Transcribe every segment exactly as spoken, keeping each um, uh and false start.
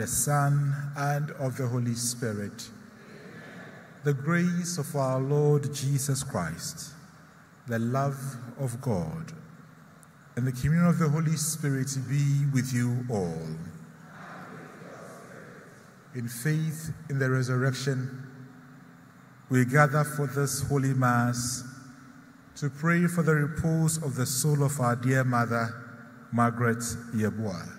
the Son, and of the Holy Spirit. The grace of our Lord Jesus Christ, the love of God, and the communion of the Holy Spirit be with you all. In faith in the resurrection, we gather for this Holy Mass to pray for the repose of the soul of our dear mother, Margaret Yeboah.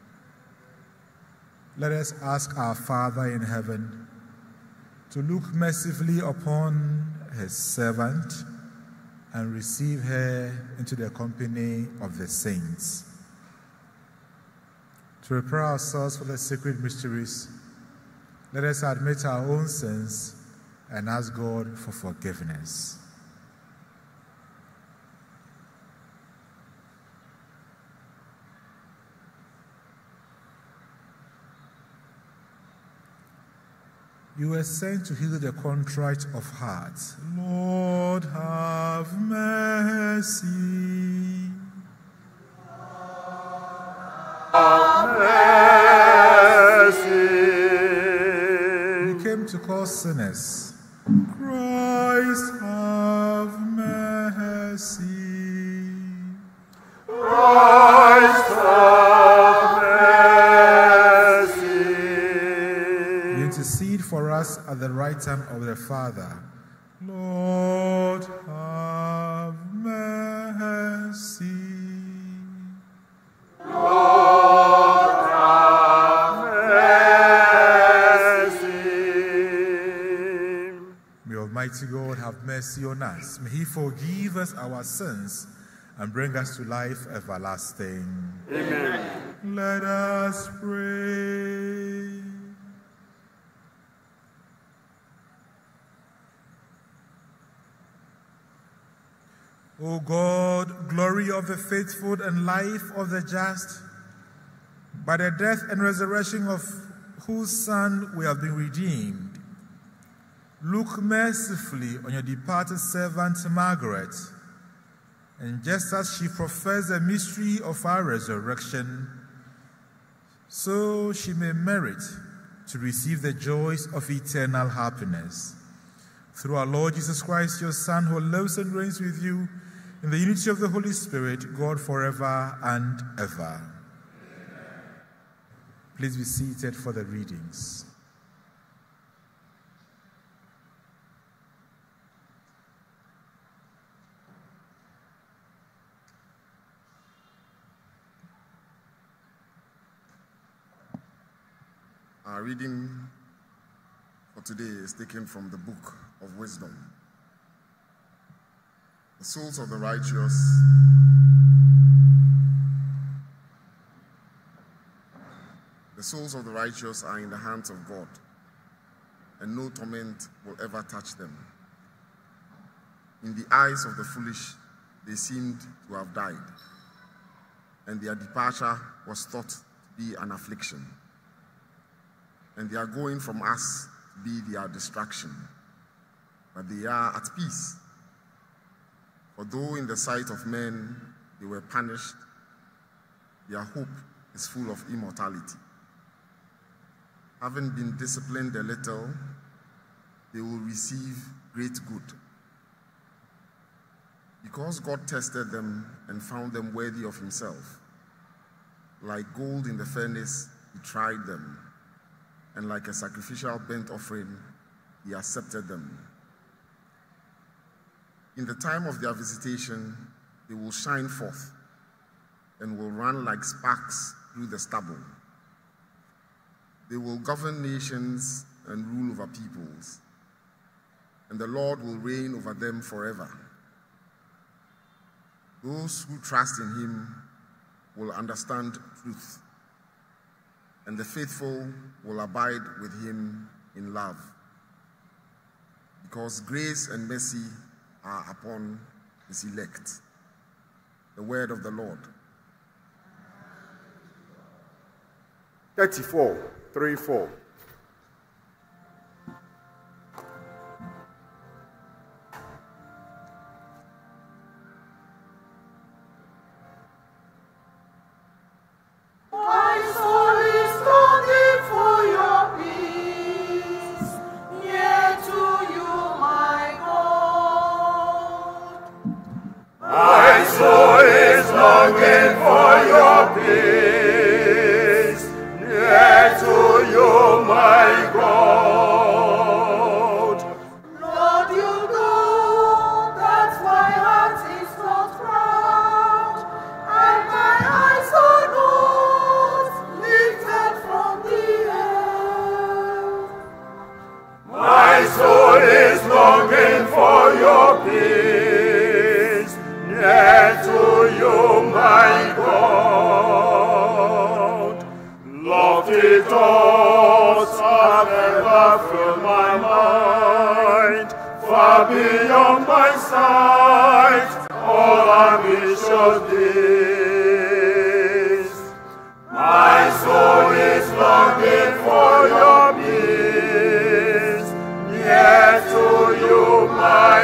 Let us ask our Father in heaven to look mercifully upon his servant and receive her into the company of the saints. To prepare ourselves for the sacred mysteries, let us admit our own sins and ask God for forgiveness. You were sent to heal the contrite of heart. Lord, have mercy. Have mercy. You came to call sinners. Christ, have mercy. Christ, have mercy. You intercede for us at the right hand of the Father. Lord, have mercy. Lord, have mercy. May Almighty God have mercy on us. May he forgive us our sins and bring us to life everlasting. Amen. Let us pray. O God, glory of the faithful and life of the just, by the death and resurrection of whose Son we have been redeemed, look mercifully on your departed servant Margaret, and just as she professed the mystery of our resurrection, so she may merit to receive the joys of eternal happiness. Through our Lord Jesus Christ, your Son, who lives and reigns with you in the unity of the Holy Spirit, God forever and ever. Amen. Please be seated for the readings. Our reading for today is taken from the Book of Wisdom. The souls of the righteous The souls of the righteous are in the hands of God, and no torment will ever touch them. In the eyes of the foolish, they seemed to have died, and their departure was thought to be an affliction, and their going from us to be their distraction. But they are at peace. For though in the sight of men they were punished, their hope is full of immortality. Having been disciplined a little, they will receive great good. Because God tested them and found them worthy of himself. Like gold in the furnace, he tried them, and like a sacrificial burnt offering, he accepted them. In the time of their visitation, they will shine forth and will run like sparks through the stubble. They will govern nations and rule over peoples, and the Lord will reign over them forever. Those who trust in him will understand truth, and the faithful will abide with him in love, because grace and mercy are upon his elect. The word of the Lord. thirty-four, three, four. My soul is longing for longer fill my mind, far beyond my sight, all ambitious days. My soul is longing for your peace, near to you, my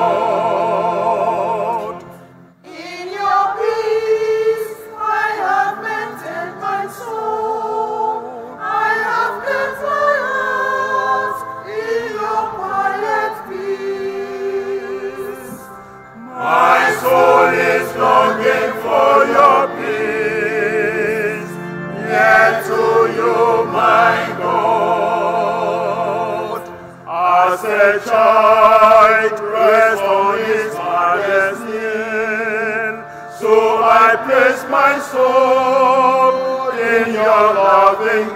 God. In your peace I have maintained my soul. I have kept my heart in your quiet peace. My soul is longing for your peace, near to you, my God. As a child rests on his father's knee, so I place my soul in your loving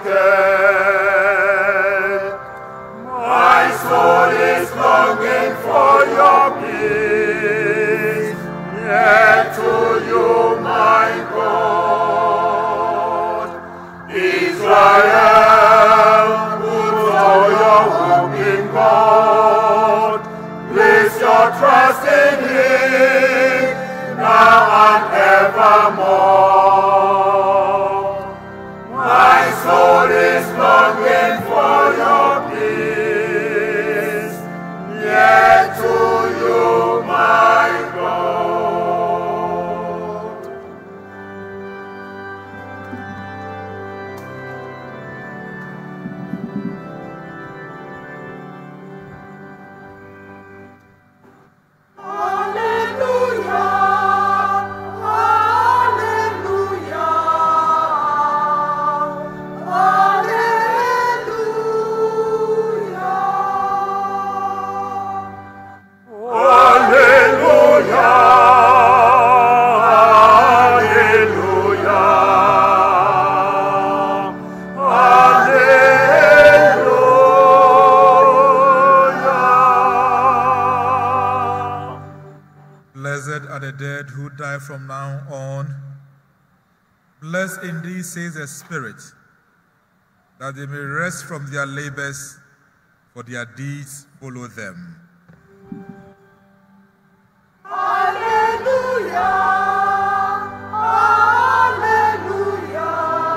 care. My soul is longing for your peace, near to you, my God. Israel, put all your hope in God. Place your trust in Him, now and evermore. My soul is longing for your peace, near to you, my God. From now on, blessed indeed, says the Spirit, that they may rest from their labors, for their deeds follow them. Hallelujah! Hallelujah!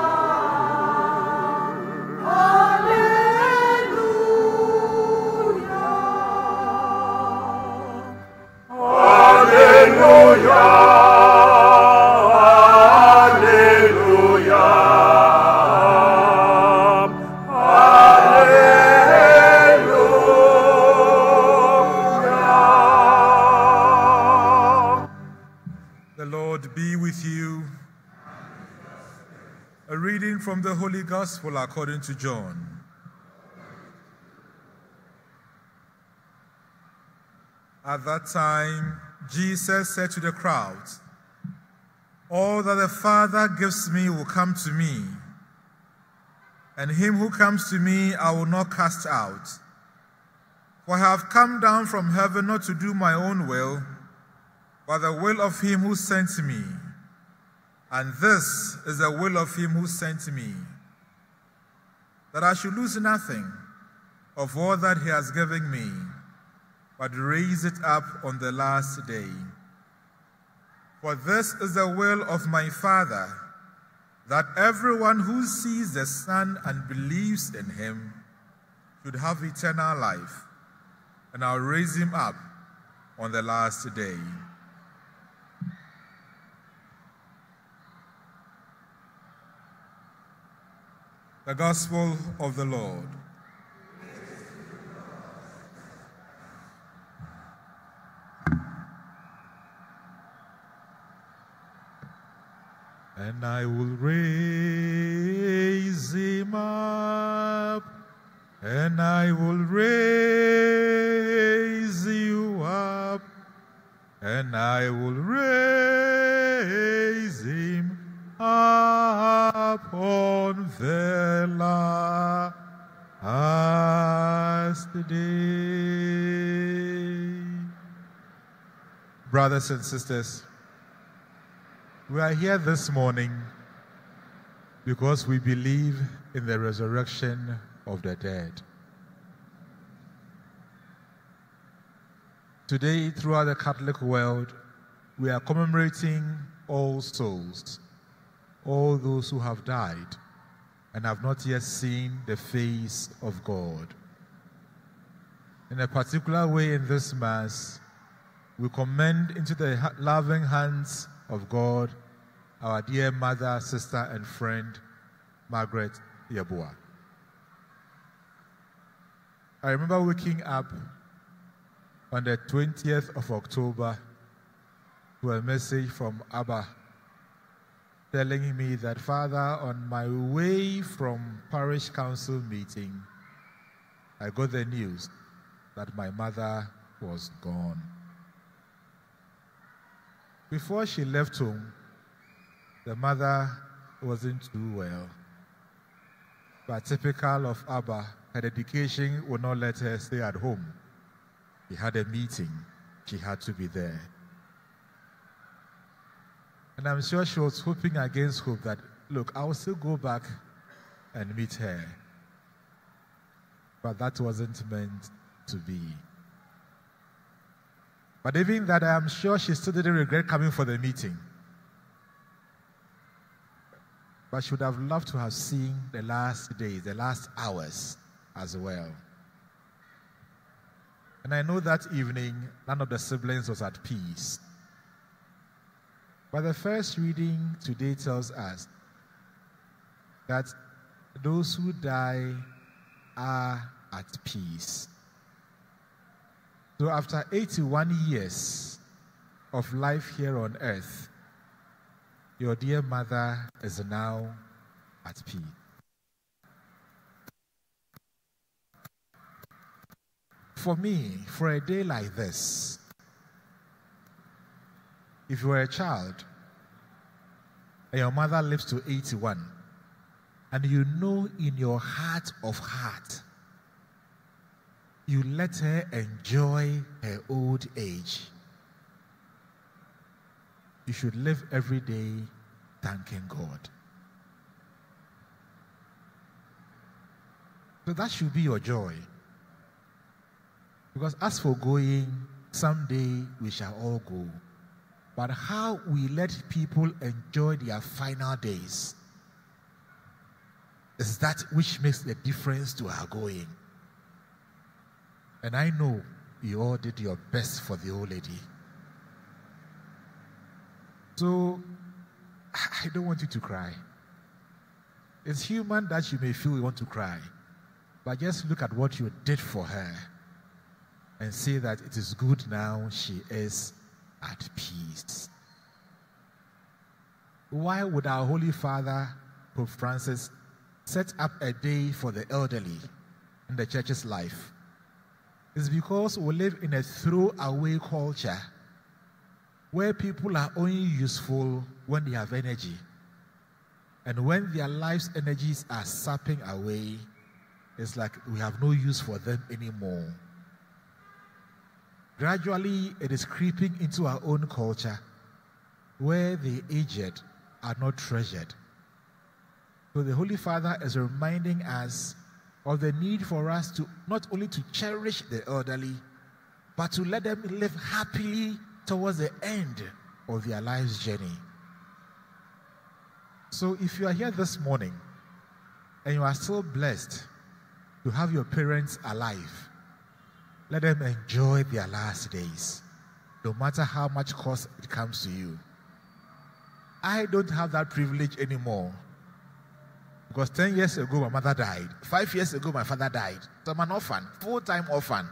From the Holy Gospel according to John. At that time, Jesus said to the crowds, "All that the Father gives me will come to me, and him who comes to me I will not cast out. For I have come down from heaven not to do my own will, but the will of him who sent me. And this is the will of him who sent me, that I should lose nothing of all that he has given me, but raise it up on the last day. For this is the will of my Father, that everyone who sees the Son and believes in him should have eternal life, and I'll raise him up on the last day." The Gospel of the Lord. And I will raise him up, and I will raise you up, and I will raise him up on the last day. Brothers and sisters, we are here this morning because we believe in the resurrection of the dead. Today, throughout the Catholic world, we are commemorating all souls, all those who have died and have not yet seen the face of God. In a particular way in this Mass, we commend into the loving hands of God our dear mother, sister, and friend, Margaret Yeboah. I remember waking up on the twentieth of October to a message from Abba telling me that, Father, on my way from parish council meeting, I got the news that my mother was gone. Before she left home, the mother wasn't too well. But typical of Abba, her dedication would not let her stay at home. She had a meeting. She had to be there. And I'm sure she was hoping against hope that, look, I will still go back and meet her. But that wasn't meant to be. But even that, I'm sure she still didn't regret coming for the meeting. But she would have loved to have seen the last days, the last hours as well. And I know that evening, none of the siblings was at peace. But the first reading today tells us that those who die are at peace. So after eighty-one years of life here on earth, your dear mother is now at peace. For me, for a day like this, if you were a child and your mother lives to eighty-one, and you know in your heart of heart, you let her enjoy her old age, you should live every day thanking God. So that should be your joy. Because as for going, someday we shall all go. But how we let people enjoy their final days is that which makes the difference to our going. And I know you all did your best for the old lady. So, I don't want you to cry. It's human that you may feel you want to cry. But just look at what you did for her and say that it is good now she is at peace. Why would our Holy Father, Pope Francis, set up a day for the elderly in the church's life? It's because we live in a throwaway culture where people are only useful when they have energy. And when their life's energies are sapping away, it's like we have no use for them anymore. Gradually, it is creeping into our own culture where the aged are not treasured. So the Holy Father is reminding us of the need for us to not only to cherish the elderly, but to let them live happily towards the end of their life's journey. So if you are here this morning and you are still blessed to have your parents alive, let them enjoy their last days, no matter how much cost it comes to you. I don't have that privilege anymore. Because ten years ago, my mother died. Five years ago, my father died. So I'm an orphan, full-time orphan.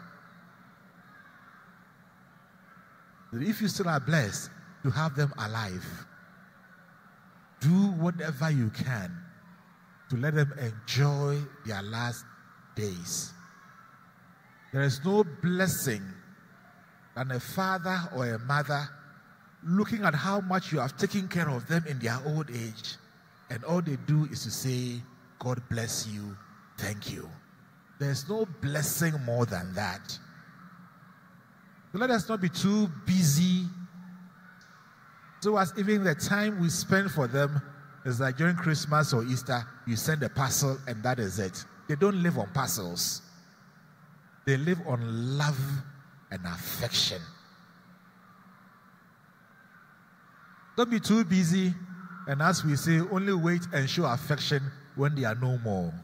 If you still are blessed to have them alive, do whatever you can to let them enjoy their last days. There is no blessing than a father or a mother looking at how much you have taken care of them in their old age, and all they do is to say, God bless you, thank you. There's no blessing more than that. So let us not be too busy so as even the time we spend for them is like during Christmas or Easter, you send a parcel and that is it. They don't live on parcels. They live on love and affection. Don't be too busy, and as we say, only wait and show affection when they are no more.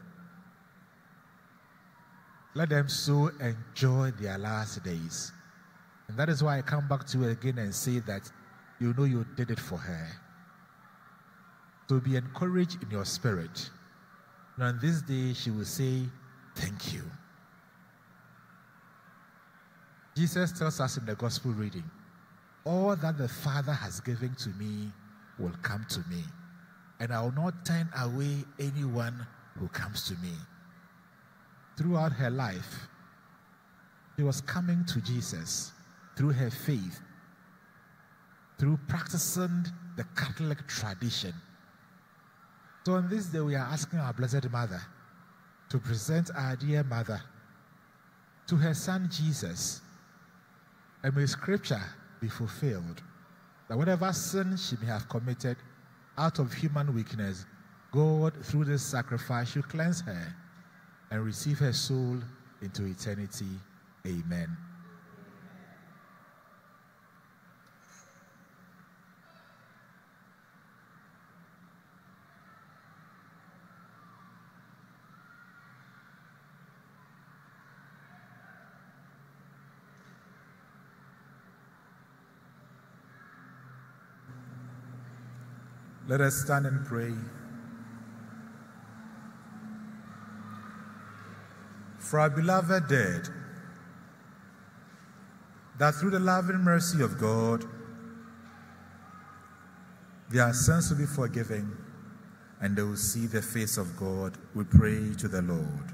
Let them so enjoy their last days. And that is why I come back to you again and say that you know you did it for her. So be encouraged in your spirit. And on this day, she will say, thank you. Jesus tells us in the gospel reading, all that the Father has given to me will come to me, and I will not turn away anyone who comes to me. Throughout her life, she was coming to Jesus through her faith, through practicing the Catholic tradition. So on this day, we are asking our Blessed Mother to present our dear mother to her son Jesus, and may Scripture be fulfilled, that whatever sin she may have committed out of human weakness, God, through this sacrifice, should cleanse her and receive her soul into eternity. Amen. Let us stand and pray. For our beloved dead, that through the loving mercy of God, their sins will be forgiven and they will see the face of God, we pray to the Lord.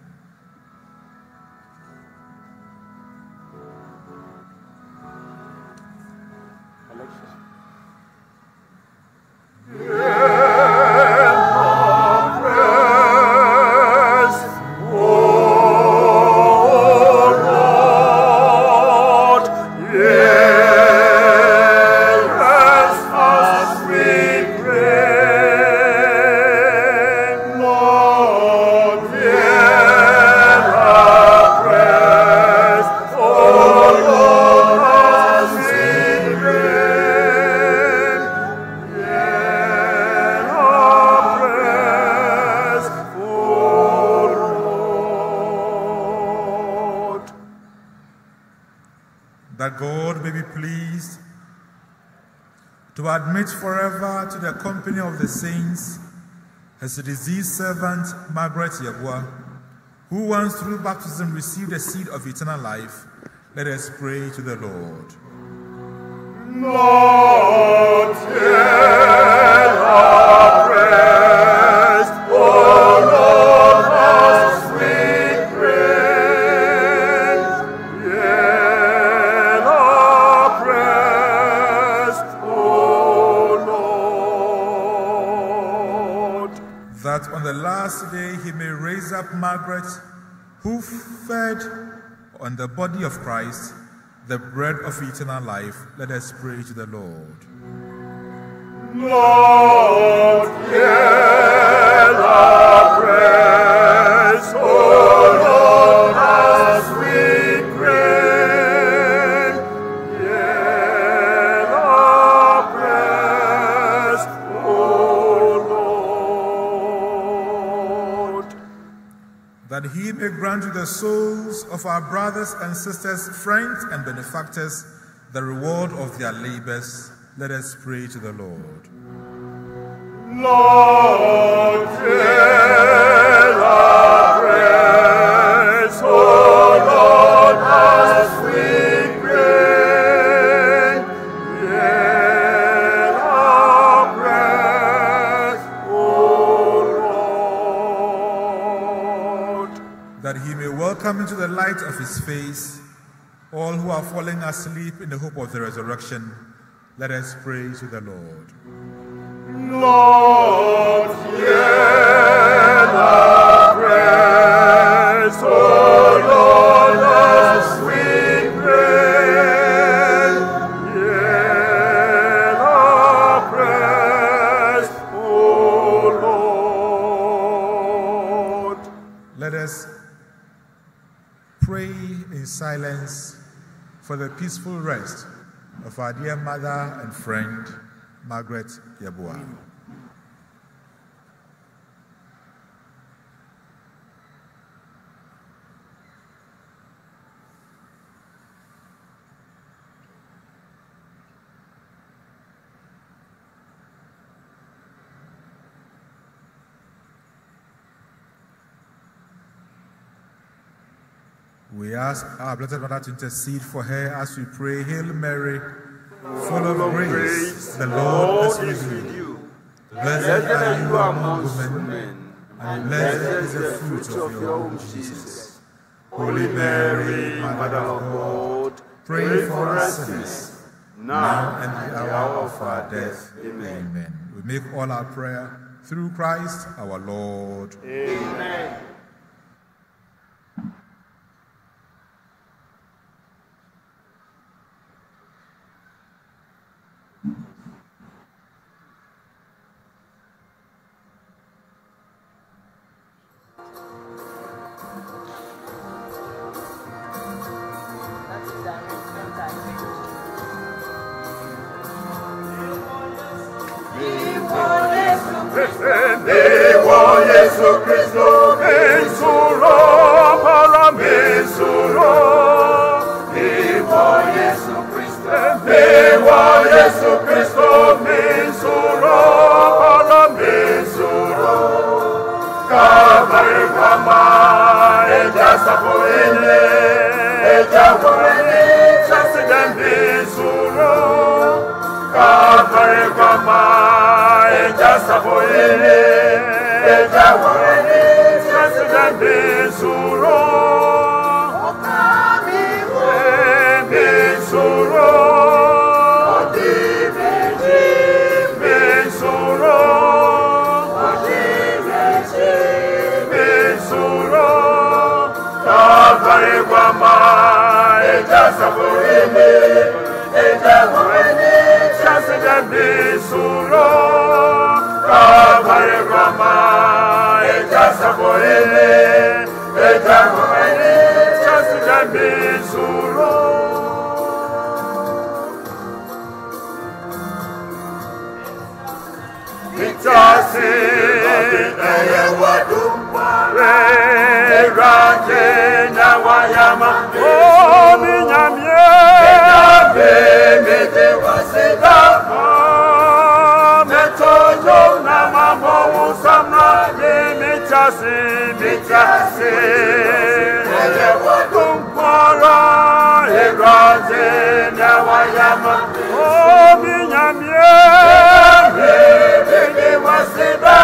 Admit forever to the company of the saints his diseased servant Margaret Yabua, who once through baptism received the seed of eternal life. Let us pray to the Lord. Lord, hear our prayers, O Lord, as we pray. Hear our prayers, O Lord. That on the last day he may raise up Margaret, who fed on the body of Christ, the bread of eternal life. Let us pray to the Lord. Lord, hear our prayers, O Lord, as we pray. Hear our prayers, O Lord. That he may grant to the souls of our brothers and sisters, friends and benefactors, the reward of their labors. Let us pray to the Lord. Lord, hear our prayers, O Lord, as we pray. Hear our prayers, O Lord. That he may welcome into the light of his face all who are falling asleep in the hope of the resurrection. Let us pray to the Lord. Lord, hear our prayers, O Lord, as we pray. Hear our prayers, O Lord. Let us pray in silence for the peaceful rest of our dear mother and friend, Margaret Yeboah. We ask our Blessed Mother to intercede for her as we pray, Hail Mary, full of grace, the Lord is with you. Blessed are you among women, and blessed is the fruit of your womb, Jesus. Holy Mary, Mother of God, pray for us sinners, now and at the hour of our death. Amen. Amen. We make all our prayer through Christ our Lord. Amen. Jesu Cristo, mensuro, para mensuro. Vivo Jesu Cristo, vivo Jesu Cristo, mensuro, para mensuro. Calvary Brahma, ella sapoene, ella sapoene, chassidem mensuro. Calvary Brahma, ella sapoene. Ella vuole chassidem mensuro, mensuro, mensuro, mensuro, Calvary Brahma, ella sapoene, ella vuole chassidem mensuro, Calvary Brahma, ella sapoene, ella vuole chassidem mensuro. Itasi, ella wadumba, re ranje na wayama, o minyamye, minyamye, mete waseda, metojo na mambo usamna, mitasi, mitasi, ella wadumpara, re ranje na wayama, o minyamye, mete waseda,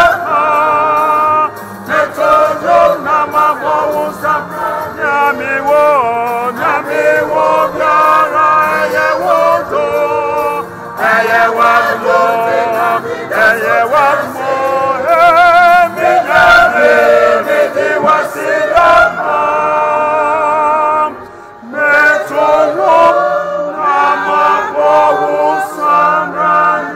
metojo na mambo usamna, nyamiwo, nyamiwo, nyara, eye woto, eye wadmo, eye wadmo, eh, minyame, mete waseda, metojo na mambo usamna.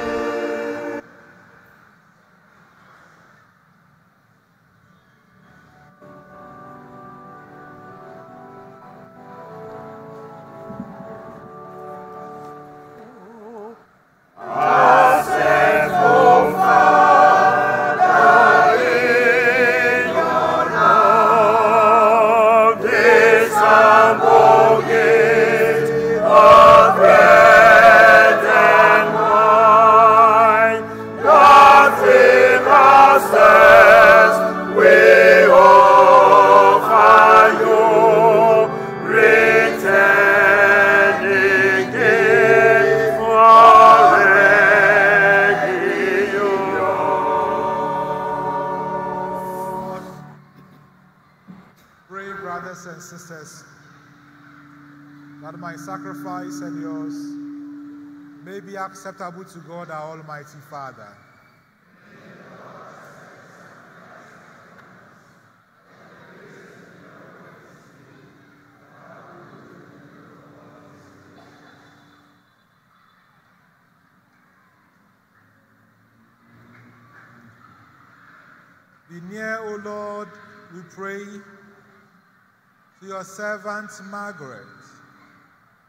Sacrifice and yours may be acceptable to God our Almighty Father. Be near, O Lord, we pray, to your servant Margaret,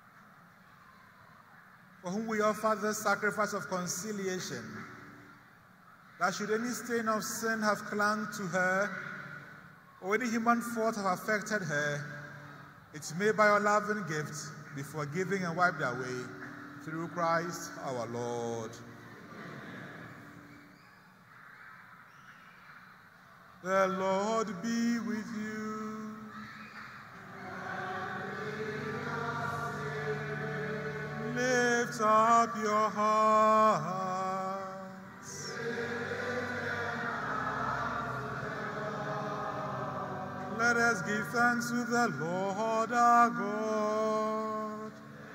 for whom we offer the sacrifice of conciliation, that should any stain of sin have clung to her, or any human fault have affected her, it may by your loving gift be forgiven and wiped away through Christ our Lord. The Lord be with you. Lift up your hearts. Let us give thanks to the Lord our God.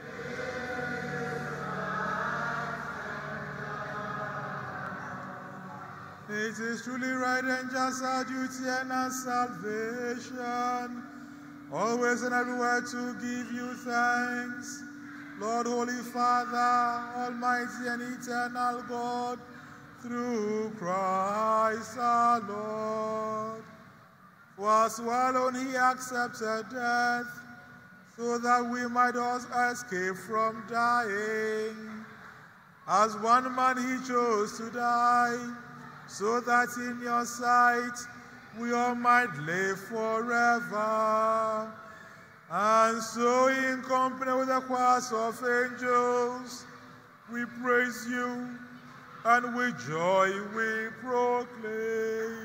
It is truly right and just our duty and our salvation, always and everywhere to give you thanks, Lord, Holy Father, Almighty and eternal God, through Christ our Lord. For us alone he accepted death, so that we might also escape from dying. As one man he chose to die, so that in your sight we all might live forever. And so in company with the choirs of angels, we praise you, and with joy we proclaim.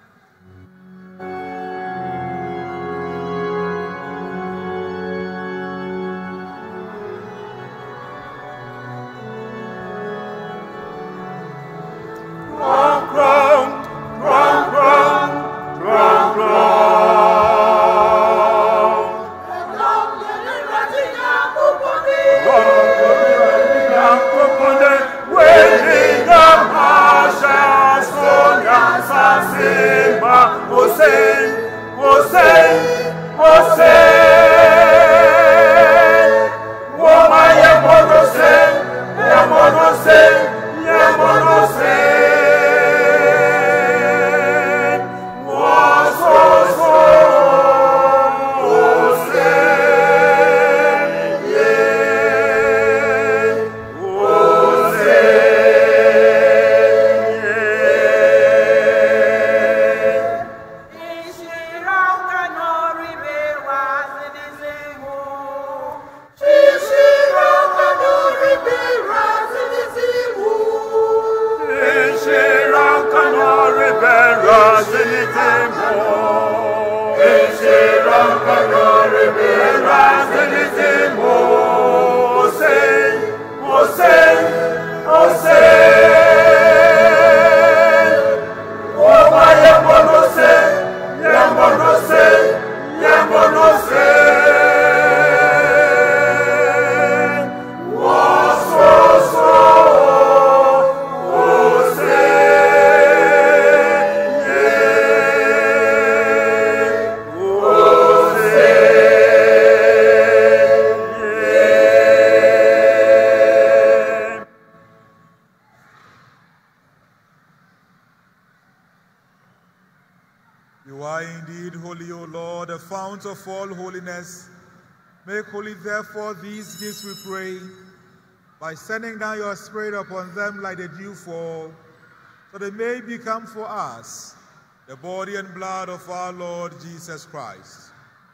Of all holiness, make holy therefore these gifts, we pray, by sending down your Spirit upon them like the dew fall, so they may become for us the body and blood of our Lord Jesus Christ.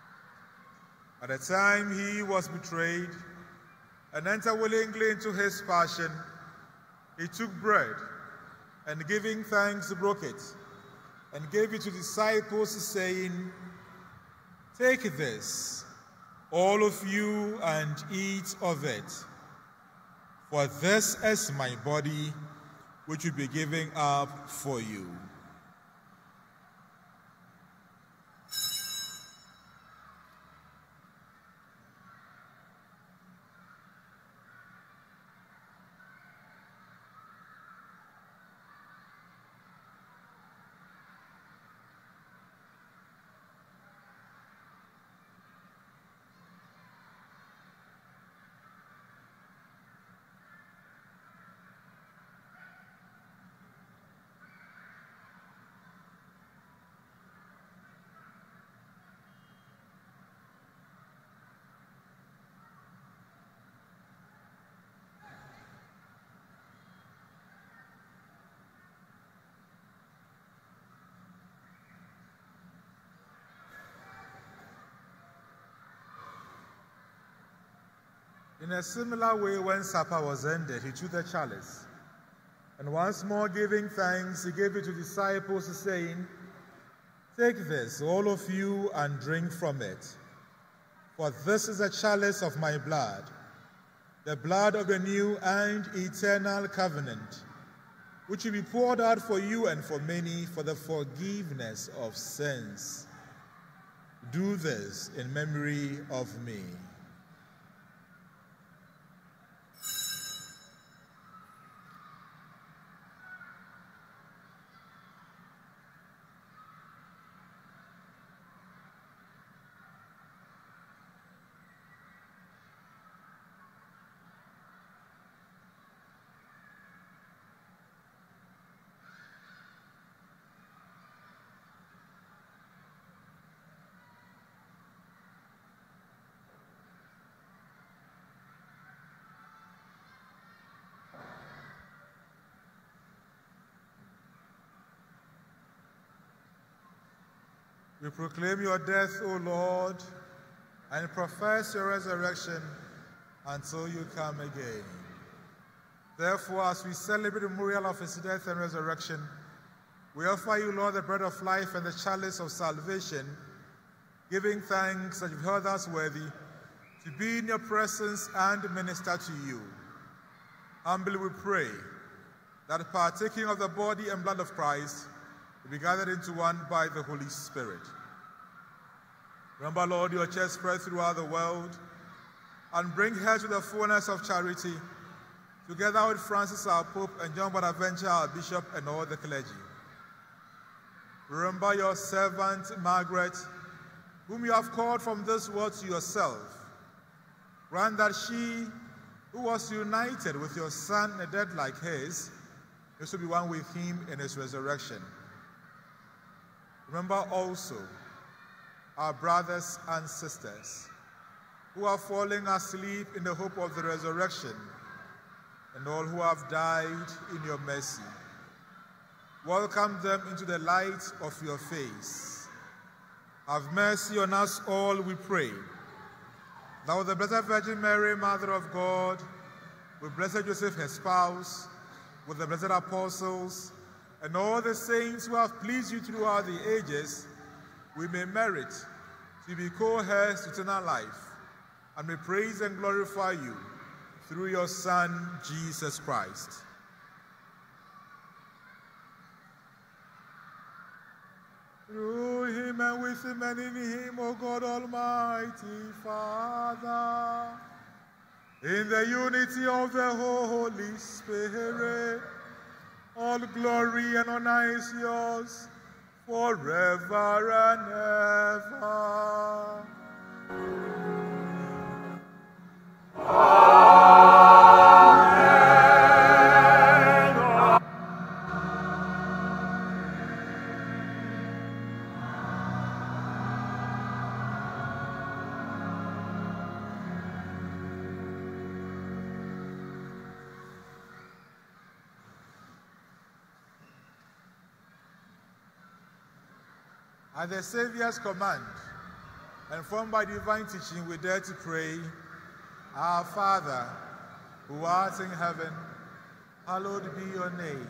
At the time he was betrayed and entered willingly into his passion, he took bread, and giving thanks, broke it, and gave it to the disciples, saying, "Take this, all of you, and eat of it, for this is my body, which will be given up for you." In a similar way, when supper was ended, he took the chalice, and once more giving thanks, he gave it to the disciples, saying, "Take this, all of you, and drink from it. For this is the chalice of my blood, the blood of the new and eternal covenant, which will be poured out for you and for many for the forgiveness of sins. Do this in memory of me." We proclaim your death, O Lord, and profess your resurrection until you come again. Therefore, as we celebrate the memorial of his death and resurrection, we offer you, Lord, the bread of life and the chalice of salvation, giving thanks that you've held us worthy to be in your presence and minister to you. Humbly we pray that partaking of the body and blood of Christ, will be gathered into one by the Holy Spirit. Remember, Lord, your church spread throughout the world, and bring her to the fullness of charity, together with Francis our Pope and John Bonaventure our Bishop and all the clergy. Remember your servant Margaret, whom you have called from this world to yourself. Grant that she, who was united with your Son in a death like his, may also be one with him in his resurrection. Remember also our brothers and sisters who are falling asleep in the hope of the resurrection, and all who have died in your mercy. Welcome them into the light of your face. Have mercy on us all, we pray. Now with the Blessed Virgin Mary, Mother of God, with Blessed Joseph, her spouse, with the blessed apostles, and all the saints who have pleased you throughout the ages, we may merit to be co-heirs to eternal life, and may praise and glorify you through your Son, Jesus Christ. Through him and with him and in him, O God Almighty Father, in the unity of the Holy Spirit, all glory and honor is yours forever and ever. Amen. At the Savior's command, and formed by divine teaching, we dare to pray, Our Father, who art in heaven, hallowed be your name.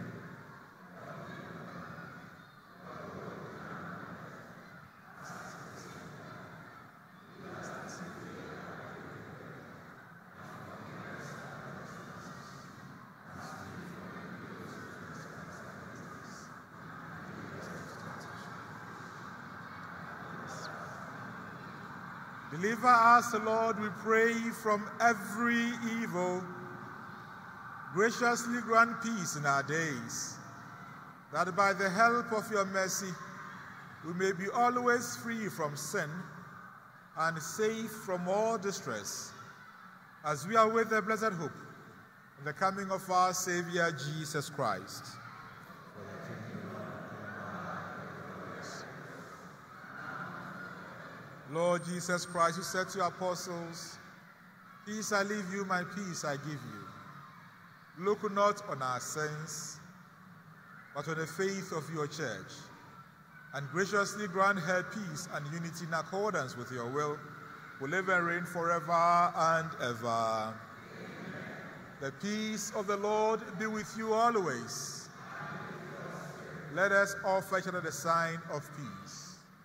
Deliver us, Lord, we pray, from every evil. Graciously grant peace in our days, that by the help of your mercy we may be always free from sin and safe from all distress, as we await the blessed hope in the coming of our Savior Jesus Christ. Lord Jesus Christ, you said to your apostles, "Peace I leave you, my peace I give you. Look not on our sins, but on the faith of your church, and graciously grant her peace and unity in accordance with your will, who live and reign forever and ever. Amen. The peace of the Lord be with you always. Let us offer each other the sign of peace.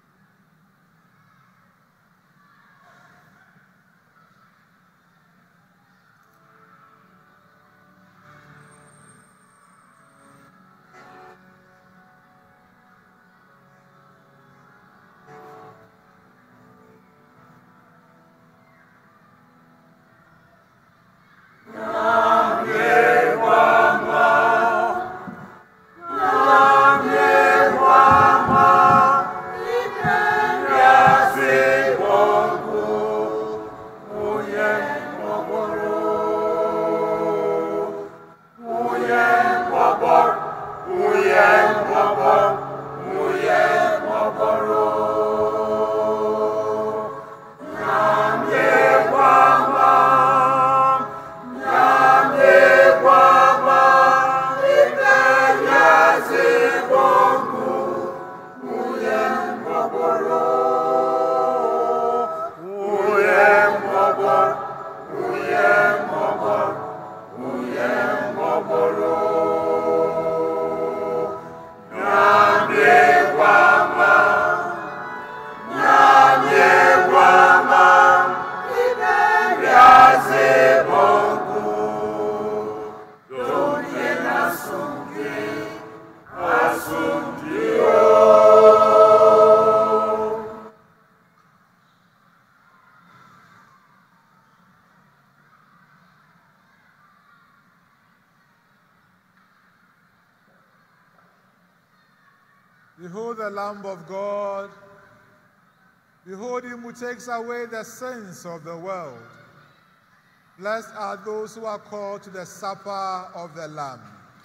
Behold the Lamb of God. Behold him who takes away the sins of the world. Blessed are those who are called to the supper of the Lamb.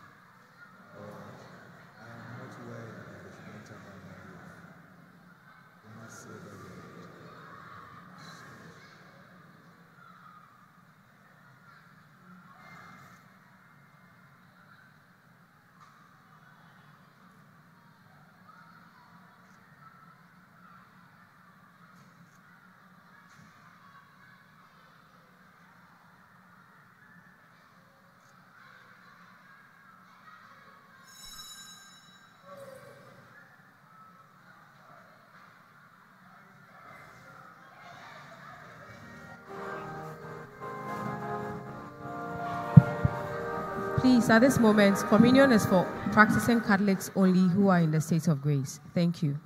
Please, at this moment, communion is for practicing Catholics only who are in the state of grace. Thank you.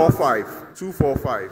four five. two four five.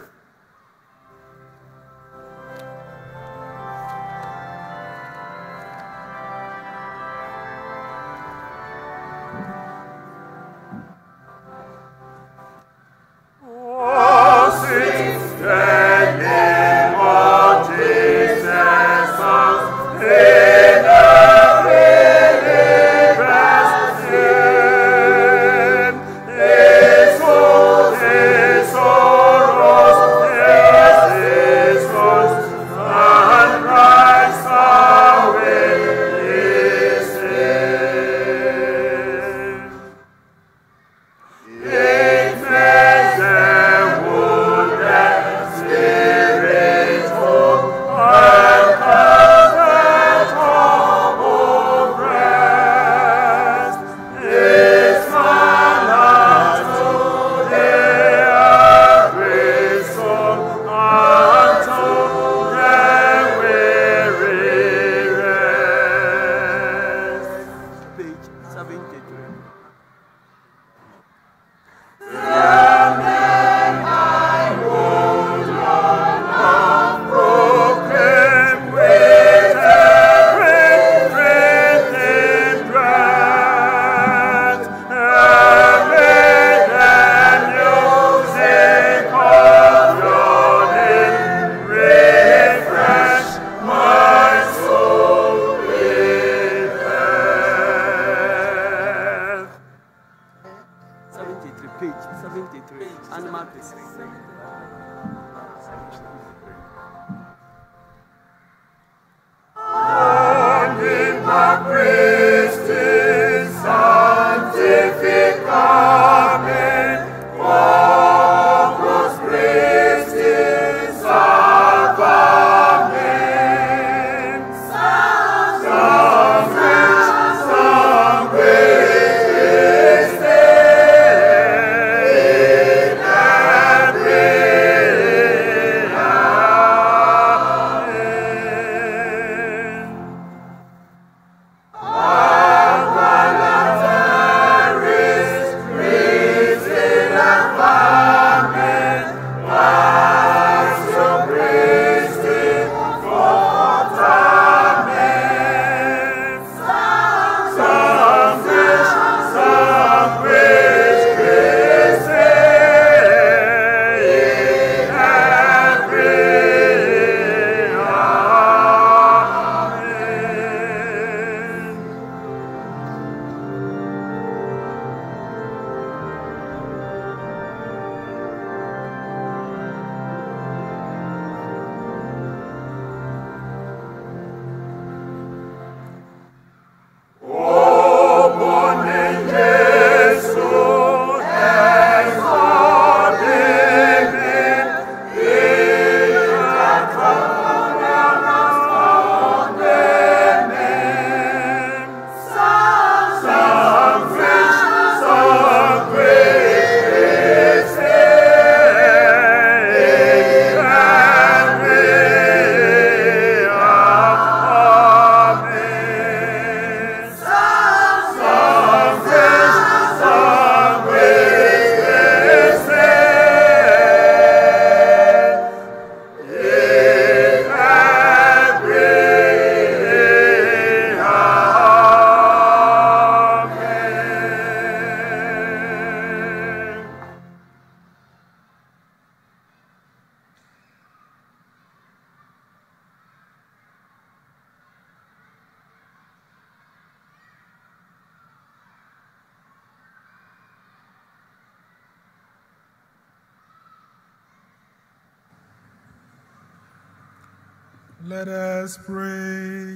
Let us pray.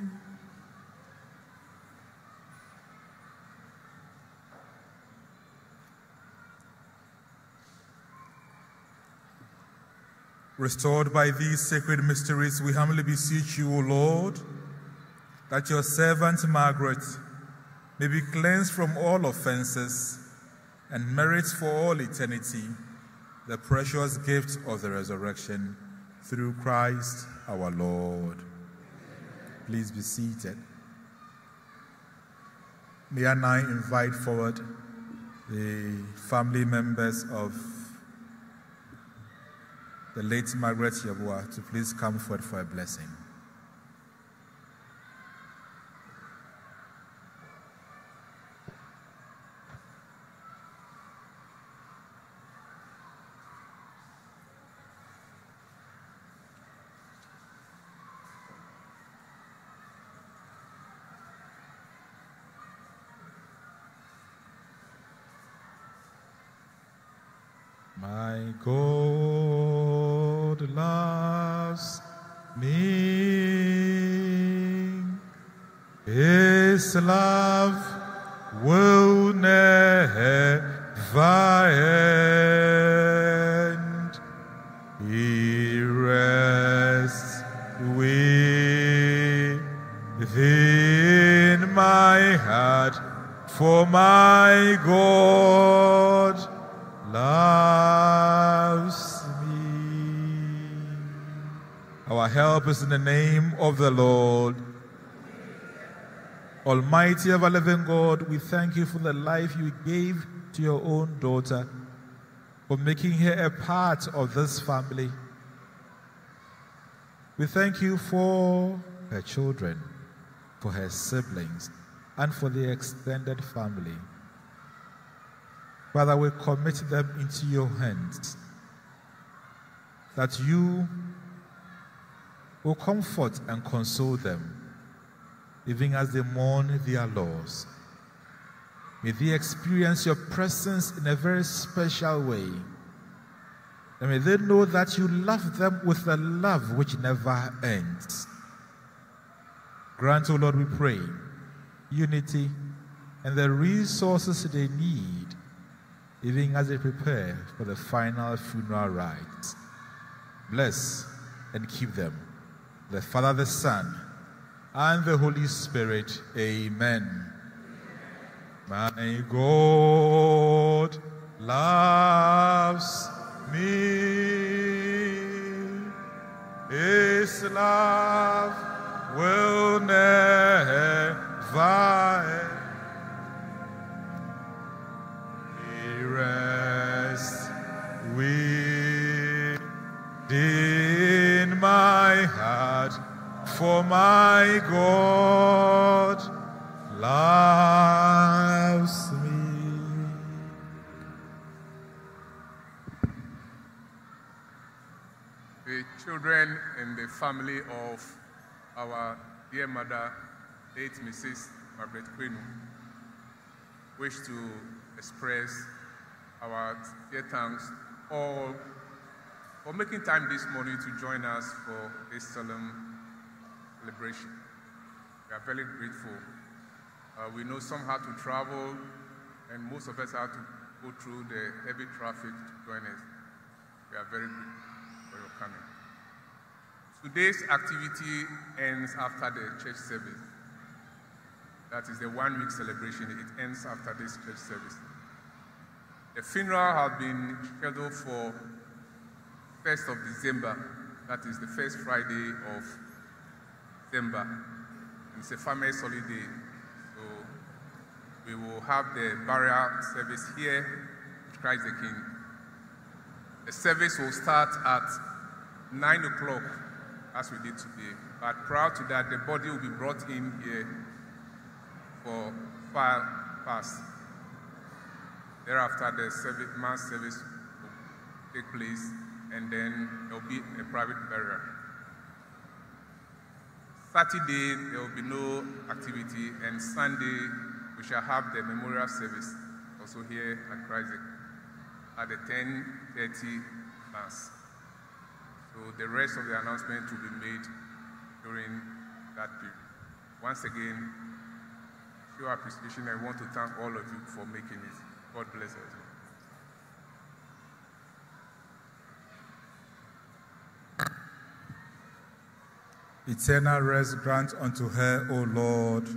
Restored by these sacred mysteries, we humbly beseech you, O Lord, that your servant Margaret may be cleansed from all offenses and merits for all eternity the precious gift of the resurrection through Christ our Lord. Please be seated. May I now invite forward the family members of the late Margaret Yeboah, to please come forward for a blessing. My God loves me. His love will never end. He rests within my heart, for my God loves me. Our help is in the name of the Lord. Almighty ever-living God, we thank you for the life you gave to your own daughter, for making her a part of this family. We thank you for her children, for her siblings, and for the extended family. Father, we commit them into your hands, that you will comfort and console them, even as they mourn their loss. May they experience your presence in a very special way. And may they know that you love them with a love which never ends. Grant, O Lord, we pray, unity and the resources they need, even as they prepare for the final funeral rites. Bless and keep them, the Father, the Son, and the Holy Spirit. Amen. My God loves me. His love will never end. Rest within my heart, for my God loves me. The children and the family of our dear mother, late Missus Margaret Kwenu, wish to express our dear thanks all for making time this morning to join us for this solemn celebration. We are very grateful. Uh, we know some had to travel, and most of us had to go through the heavy traffic to join us. We are very grateful for your coming. Today's activity ends after the church service. That is the one-week celebration. It ends after this church service. The funeral has been scheduled for first of December. That is the first Friday of December. It's a farmer's holiday, so we will have the burial service here with Christ the King. The service will start at nine o'clock, as we did today. But prior to that, the body will be brought in here for fire pass. Thereafter, the service, mass service will take place, and then there will be a private burial. Saturday, there will be no activity, and Sunday, we shall have the memorial service also here at Christ at the ten thirty mass. So the rest of the announcement will be made during that period. Once again, show appreciation, and I want to thank all of you for making it. God bless us. Eternal rest grant unto her, O Lord.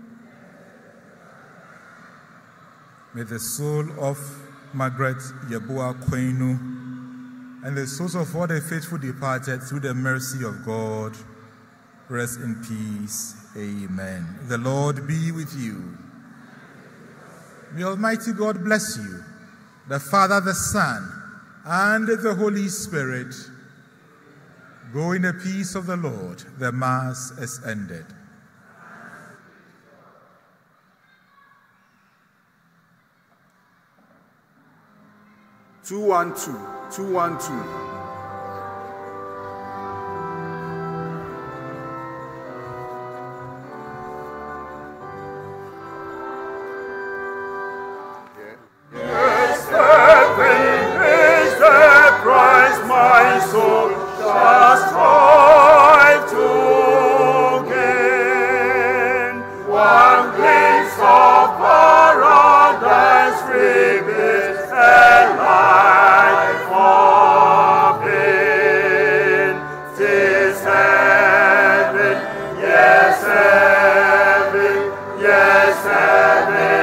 May the soul of Margaret Yeboah Kwenu and the souls of all the faithful departed through the mercy of God rest in peace. Amen. The Lord be with you. May Almighty God bless you, the Father, the Son, and the Holy Spirit. Go in the peace of the Lord. The Mass is ended. two one two, two one two. Yes, heaven is the prize my soul shall strive to gain. One glimpse of paradise reveals a life of pain. 'Tis heaven, yes, heaven, yes, heaven.